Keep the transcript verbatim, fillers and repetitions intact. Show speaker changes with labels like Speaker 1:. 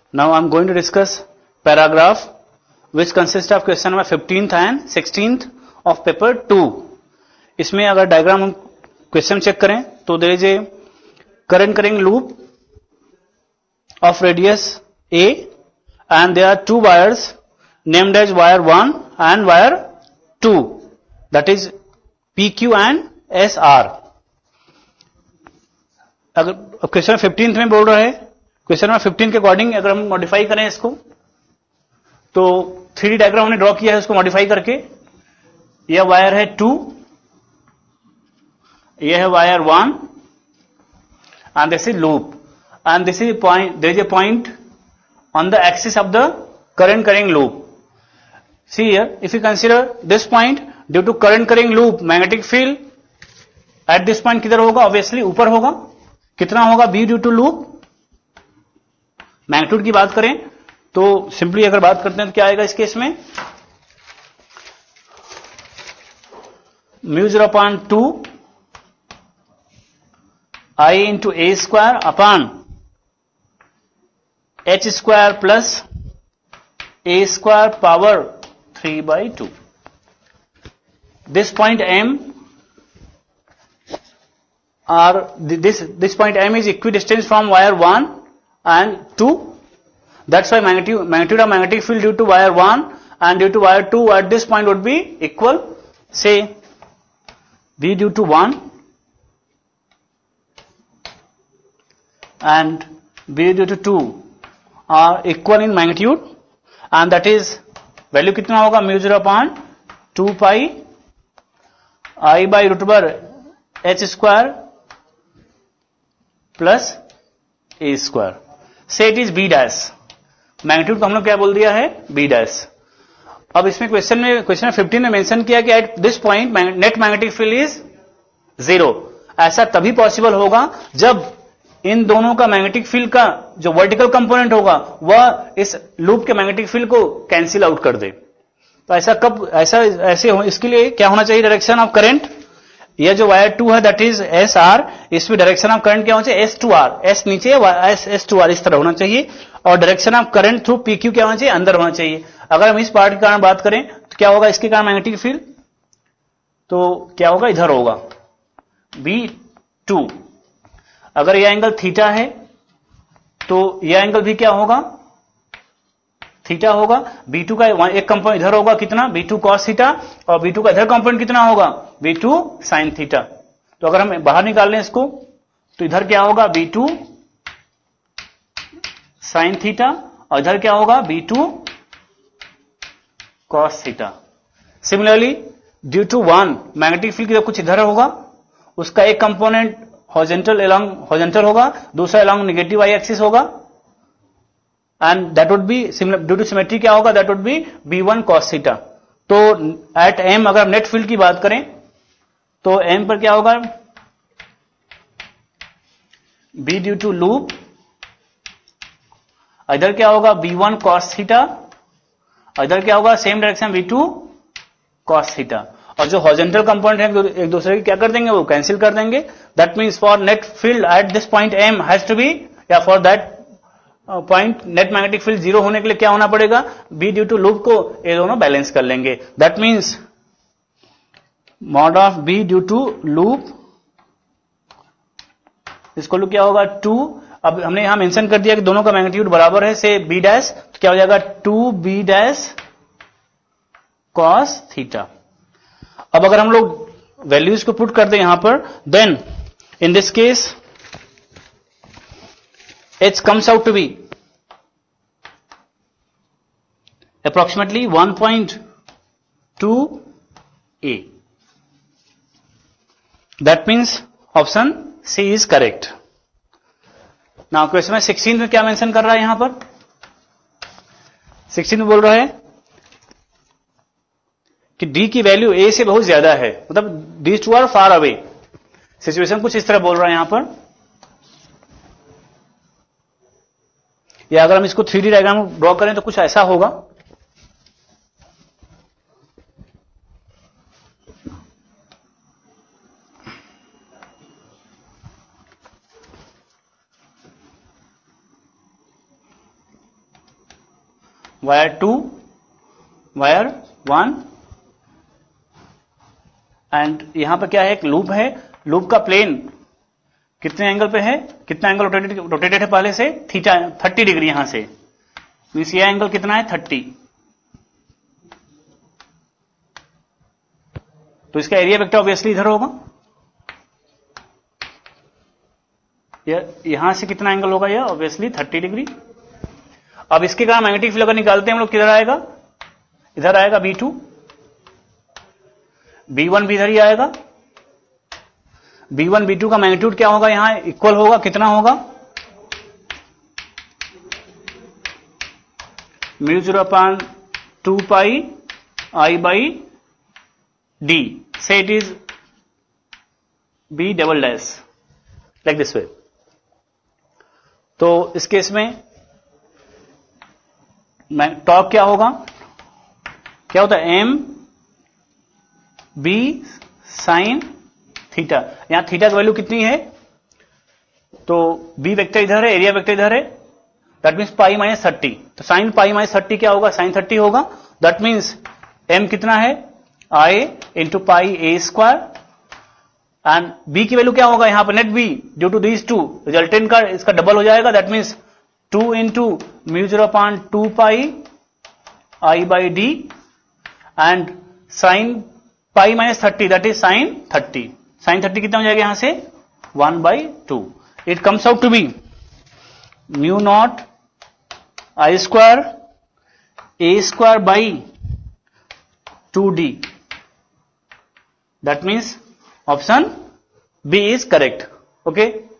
Speaker 1: Now I'm going to discuss paragraph which consists of question number fifteenth and sixteenth of paper two. इसमें अगर diagram हम question check करें तो there is a current carrying loop of radius A and there are two wires named as wire one and wire two, that is P Q and S R. अगर question fifteenth में बोल रहा है, question number fifteen के according अगर हम modify करें इसको तो थ्री डी डायग्राम हमने ड्रॉ किया है उसको मॉडिफाई करके. यह वायर है टू, यह है wire one and this is loop and this is point, there is a point on the axis of the current carrying loop. See here, if you consider this point, due to current carrying loop magnetic field at this point किधर होगा? Obviously ऊपर होगा. कितना होगा? B due to loop. Magnitude की बात करें तो सिंपली अगर बात करते हैं तो क्या आएगा इस केस में? Mu zero upon two I into A square upon H square plus A square power three by two. This point M R this this point M is equidistance from wire one and two. That's why magnitude, magnitude of magnetic field due to wire one and due to wire two at this point would be equal. Say V due to one and V due to two are equal in magnitude and that is value कितना होगा? Mu zero upon two pi I by root over H square plus A square. Say it is B dash. Magnitude को हम लोग क्या बोल दिया है? B dash. अब इसमें क्वेश्चन में क्वेश्चन फिफ्टीन में मेंशन किया कि at this point net magnetic field is zero. ऐसा तभी पॉसिबल होगा जब इन दोनों का मैग्नेटिक फील्ड का जो वर्टिकल कंपोनेंट होगा वह इस लूप के मैग्नेटिक फील्ड को कैंसिल आउट कर दे. तो ऐसा कब ऐसा ऐसे हो, इसके लिए क्या होना चाहिए? Direction of current. यह जो वायर टू है दैट इज एस आर, इसमें डायरेक्शन ऑफ करंट क्या होना चाहिए? S to R. एस नीचे, एस एस टू आर इस तरह होना चाहिए और direction of current through P Q क्या होना चाहिए? अंदर होना चाहिए. अगर हम इस पार्ट के कारण बात करें तो क्या होगा इसके कारण मैग्नेटिक फील्ड? तो क्या होगा? इधर होगा बी टू. अगर यह एंगल थीटा है तो यह एंगल भी क्या होगा? थीटा होगा. बी टू का एक कंपोनेंट इधर होगा कितना? बी टू कॉस थीटा और बी टू का इधर कंपोनेंट कितना होगा? B two sine theta. तो अगर हम बाहर निकाल लें इसको तो इधर क्या होगा? बी टू साइन थीटा और इधर क्या होगा? B two cos theta. Similarly due to one magnetic field की कुछ इधर होगा, उसका एक कंपोनेंट हॉरिजॉन्टल अलोंग हॉरिजॉन्टल होगा, दूसरा अलोंग नेगेटिव वाई एक्सिस होगा and that would be similar due to symmetry क्या होगा? that would be B one cos theta. तो at m अगर नेट फील्ड की बात करें तो m पर क्या होगा? b ड्यू टू लूप, इधर क्या होगा? बी वन cos theta, इधर क्या होगा? Same direction B two cos theta. और जो हॉरिजॉन्टल कंपोनेंट है एक दूसरे की क्या कर देंगे? वो कैंसिल कर देंगे. That means for net field at this point m has to be, या for that point net magnetic field zero होने के लिए क्या होना पड़ेगा? बी ड्यू टू लूप को ये दोनों बैलेंस कर लेंगे. That means mod of B due to loop इसको लूप क्या होगा? टू. अब हमने यहां मेंशन कर दिया कि दोनों का मैग्नीट्यूड बराबर है से बी डैश, तो क्या हो जाएगा? Two B dash cos theta. अब अगर हम लोग वैल्यूज को पुट कर दें यहां पर, then in this case H comes out to be approximately one point two A. That means option C is correct. Now question में सिक्सटीन में क्या मेंशन कर रहा है? यहां पर सिक्सटीन में बोल रहा है कि D की वैल्यू A से बहुत ज्यादा है, मतलब these two are far away. Situation कुछ इस तरह बोल रहा है यहां पर, या अगर हम इसको थ्री डी डायग्राम ड्रॉ करें तो कुछ ऐसा होगा. Wire two, wire one, and यहां पर क्या है, एक लूप है, लूप का प्लेन कितने एंगल पे है, कितना एंगल रोटेटेड रोटेटेड है पहले से, थीटा थर्टी डिग्री यहां से, मीन्स ये एंगल कितना है, थर्टी। तो इसका एरिया वेक्टर ऑब्वियसली इधर होगा, यहां से कितना एंगल होगा, यह ऑब्वियसली थर्टी डिग्री। अब इसके कारण मैग्नेटिक फील्ड अगर निकालते हैं हम लोग, किधर आएगा, इधर आएगा बी टू, बी वन भी इधर ही आएगा, बी वन बी टू का मैग्नीट्यूड क्या होगा, यहां इक्वल होगा, कितना होगा, mu zero upon two pi I by D, say it is B double dash, like this way. तो इस केस में टॉर्क क्या होगा, क्या होता है, एम बी साइन थीटा, यहां थीटा की वैल्यू कितनी है, तो बी वेक्टर इधर है, एरिया वेक्टर इधर है, that means pi minus thirty, तो साइन पाई माइनस थर्टी क्या होगा, साइन थर्टी होगा, दैट मीन्स एम कितना है, I into pi A square, and B की वैल्यू क्या होगा यहां पर, net B due to these two, resultant का इसका डबल हो जाएगा, that means two into mu zero upon two pi I by D, and sine pi minus thirty that is sine thirty, sign thirty कितना हो जाएगा यहां से, one by two, it comes out to be mu not I square A square by two D, that means option B is correct. Okay.